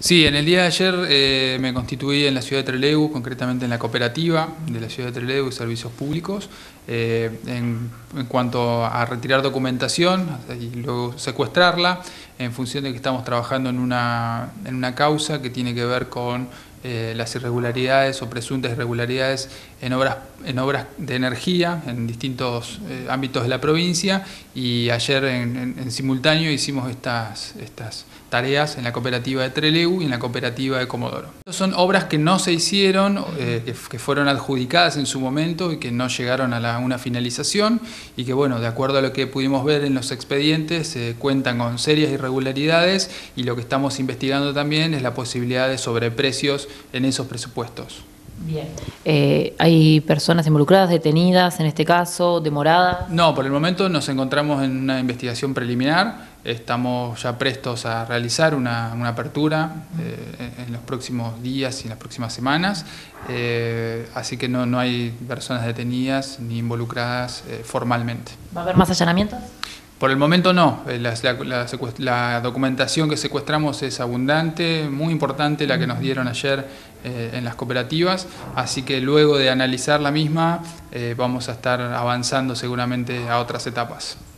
Sí, en el día de ayer me constituí en la ciudad de Trelew, concretamente en la cooperativa de la ciudad de Trelew y Servicios Públicos, en cuanto a retirar documentación y luego secuestrarla, en función de que estamos trabajando en una causa que tiene que ver con las irregularidades o presuntas irregularidades en obras de energía en distintos ámbitos de la provincia, y ayer en simultáneo hicimos estas tareas en la cooperativa de Trelew y en la cooperativa de Comodoro. Son obras que no se hicieron, que fueron adjudicadas en su momento y que no llegaron a una finalización, y que, bueno, de acuerdo a lo que pudimos ver en los expedientes, cuentan con serias irregularidades, y lo que estamos investigando también es la posibilidad de sobreprecios en esos presupuestos. Bien. ¿Hay personas involucradas, detenidas en este caso, demoradas? No, por el momento nos encontramos en una investigación preliminar. Estamos ya prestos a realizar una apertura en los próximos días y en las próximas semanas. Así que no hay personas detenidas ni involucradas formalmente. ¿Va a haber más allanamientos? Por el momento no. La documentación que secuestramos es abundante, muy importante la que nos dieron ayer en las cooperativas, así que luego de analizar la misma vamos a estar avanzando seguramente a otras etapas.